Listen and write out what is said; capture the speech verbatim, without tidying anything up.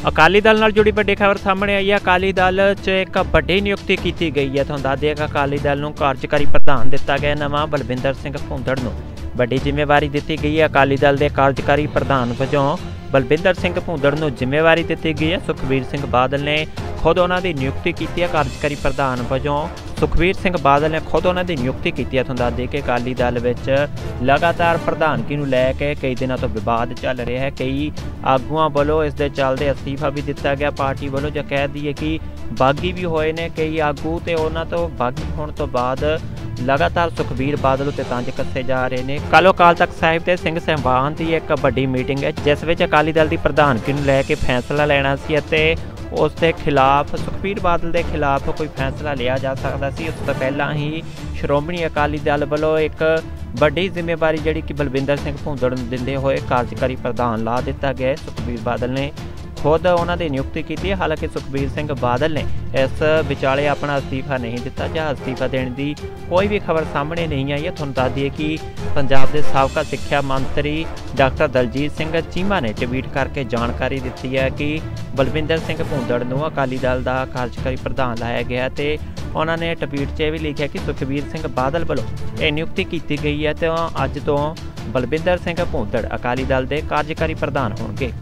अकाली दल नाल जुड़ी वड्डी खबर सामने आई है। अकाली दल च एक वड्डी नियुक्ति की गई है। तुहानूं दस दिए कि अकाली दल नूं कार्यकारी प्रधान दिता गया नवां बलविंदर सिंह भुंदड़ नूं वड्डी जिम्मेवारी दी गई है। अकाली दल के कार्यकारी प्रधान वजों बलविंदर सिंह भुंदड़ नूं जिम्मेवारी दी गई है। सुखबीर सिंह बादल ने खुद उन्हां दी नियुक्ति की है। कार्यकारी प्रधान वजों सुखबीर सिंह बादल ने खुद उन्हां दी नियुक्ति की है। तुहानूं दस दें कि अकाली दल विच लगातार प्रधानगी नूं लैके कई दिनों तो विवाद चल रहा है। कई आगूआं वालों इस दे चलदे अस्तीफा भी दिता गया। पार्टी वालों जो कह दईए कि बागी भी होए ने कई आगू, तो उन्हां तो बागी होने तो बाद लगातार सुखबीर बादल उत्ते तंज कसे जा रहे हैं। कल अकाल तख्त साहिब ते सिंह सहबान की एक वड्डी मीटिंग है जिस विच अकाली दल की प्रधानगी नूं लैके फैसला लेना सी ते उस दे खिलाफ सुखबीर बादल के खिलाफ कोई फैसला लिया जा सकता सी। उस तो पहला ही श्रोमणी अकाली दल वालों एक वड्डी जिम्मेवारी जिहड़ी कि बलविंदर सिंह भुंदड़ नूं दिंदे होए कार्यकारी प्रधान ला दिता गया। सुखबीर बादल ने खुद उन्होंने नियुक्ति की है। हालांकि सुखबीर सिंह बादल ने इस विचाले अपना अस्तीफा नहीं दिता या अस्तीफा देने की कोई भी खबर सामने नहीं आई है। तुहानूं दस दिए कि पंजाब के साबका सिक्ख्या मंत्री डॉक्टर दलजीत सिंह चीमा ने ट्वीट करके जानकारी दी है कि बलविंदर सिंह भुंदड़ नूं अकाली दल का कार्यकारी प्रधान लाया गया। तो उन्होंने ट्वीट च भी लिखा कि सुखबीर सिंह बादल वालों यह नियुक्ति की गई है। तो अज तो बलविंदर सिंह भुंदड़ अकाली दल के कार्यकारी प्रधान होंगे।